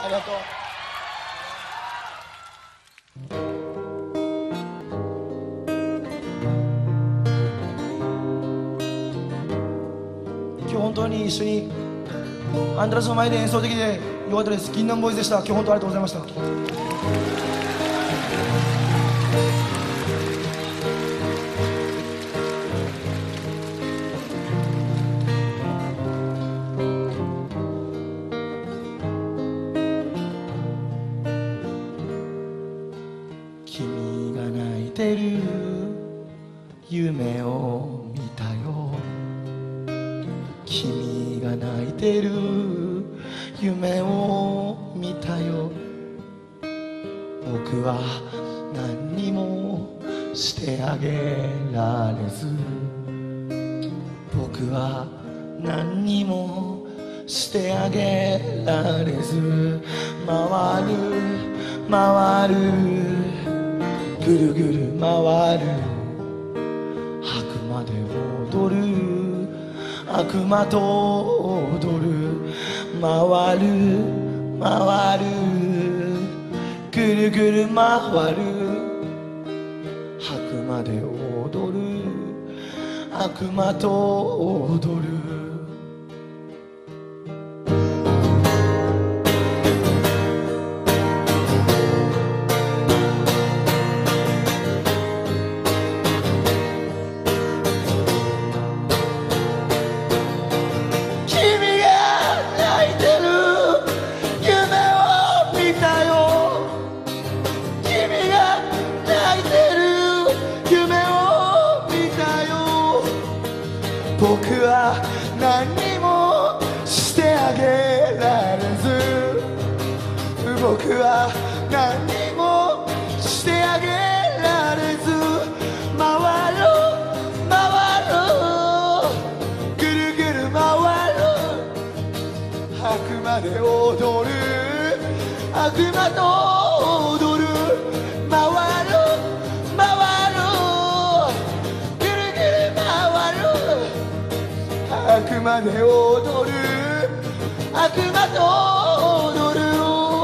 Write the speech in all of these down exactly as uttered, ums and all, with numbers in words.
ありがとう。今日本当に一緒にアンドラスの前で演奏できてよかったです。銀杏ボーイズでした。今日本当ありがとうございました。君が泣いてる夢を見たよ。君が泣いてる夢を見たよ。僕は何にもしてあげられず、僕は何にもしてあげられず、回る回るぐるぐる回る、悪魔で踊る悪魔と踊る、回る回るぐるぐる回る、悪魔で踊る悪魔と踊る。僕は何にもしてあげられず、僕は何にもしてあげられず、回る回るぐるぐる回る、悪魔で踊る悪魔と踊る、回る悪魔で踊る悪魔と踊る。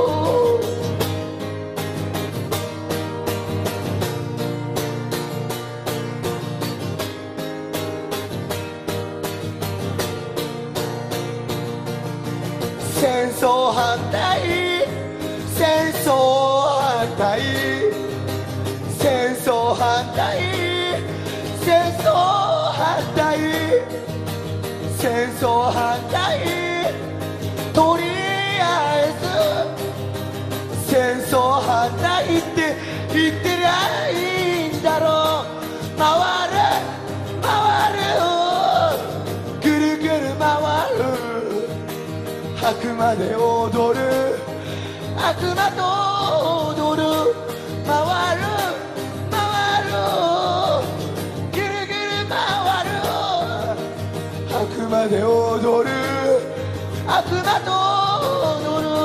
戦争反対戦争反対戦争反対戦争反対戦争反対、とりあえず戦争反対って言ってりゃいいんだろう。回る回るぐるぐる回る、悪魔で踊る悪魔と踊る、回る回るぐるぐる回る、悪魔で踊る悪魔と踊る。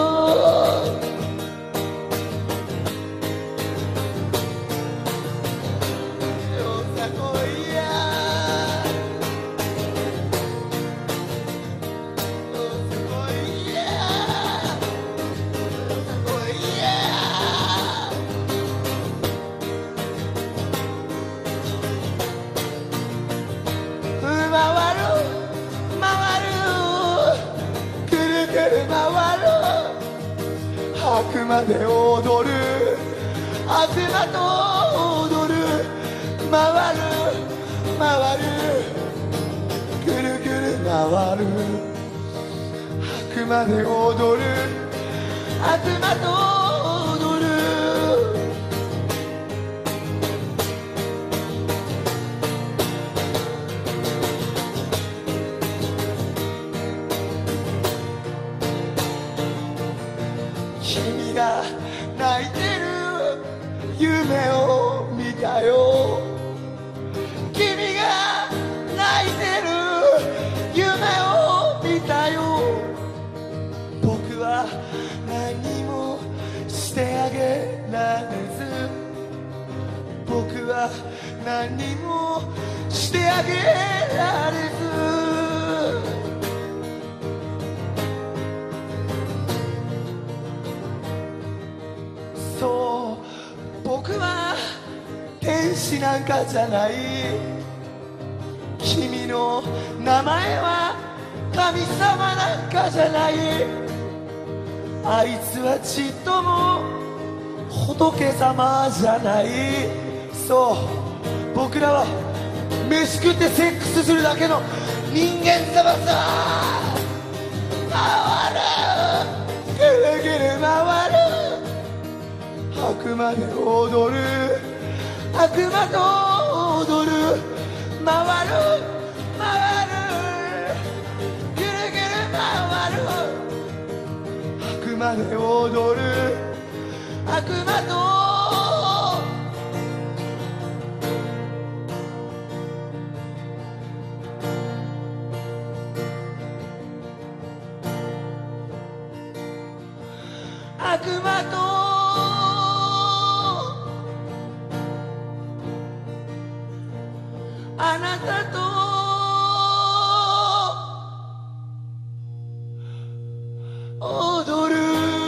よさこいやよさこいやよさこいや、回る悪魔で踊る悪魔と踊る、回る回るぐるぐる回る、悪魔で踊る悪魔と踊る。君が泣いてる夢を見たよ。君が泣いてる夢を見たよ。僕は何もしてあげられず、僕は何もしてあげられず、 使なんかじゃない。君の名前は神様なんかじゃない。あいつはちっとも仏様じゃない。そう、僕らは飯食ってセックスするだけの人間様さ。回る、ぐるぐる回る、悪魔で踊る、悪魔と踊る、回る回る、ぐるぐる回る、悪魔で踊る、悪魔と悪魔とあなたと踊る。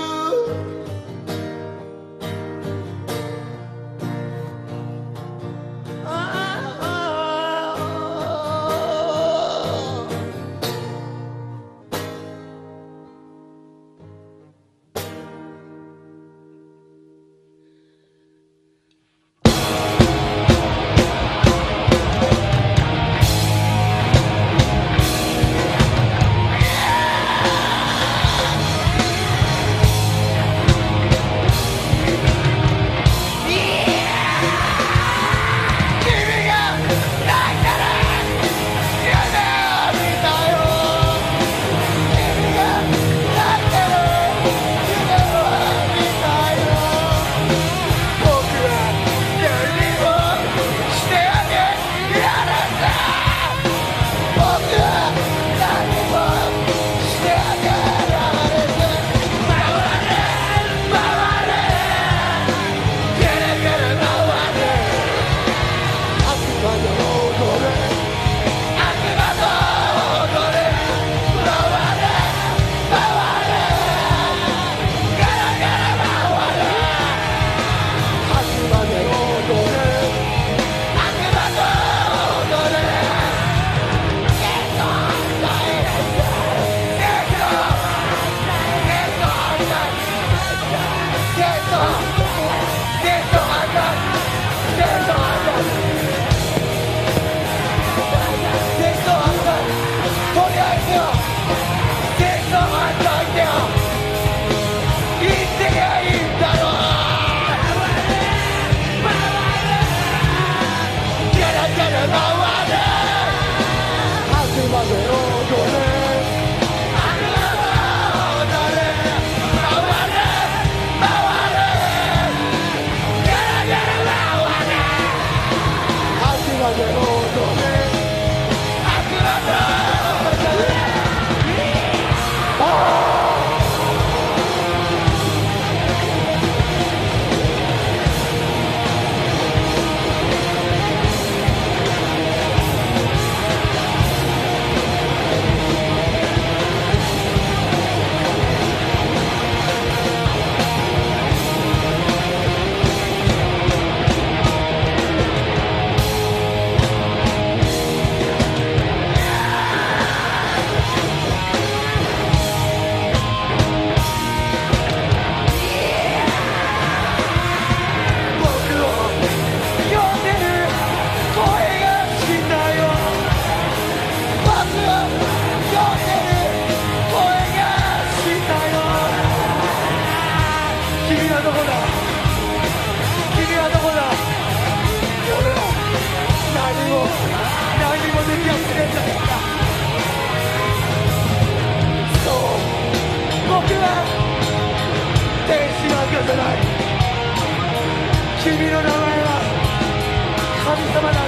君の名前は神様なんかじゃない。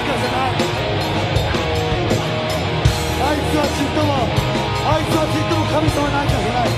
あいつはちっともあいつはちっとも神様なんかじゃない。